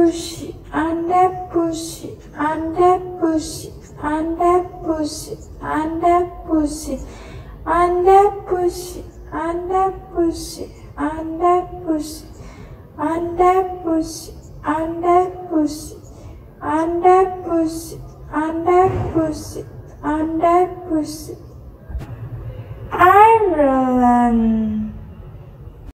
pussy, and that pussy, and that pussy, and that pussy, and that pussy, and that pussy, and that pussy, and that pussy, and that pussy, and that pussy, and that pussy, and that pussy, and that pussy. Ireland.